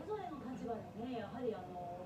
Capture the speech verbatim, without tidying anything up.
ぞれの立場でね、やはりあの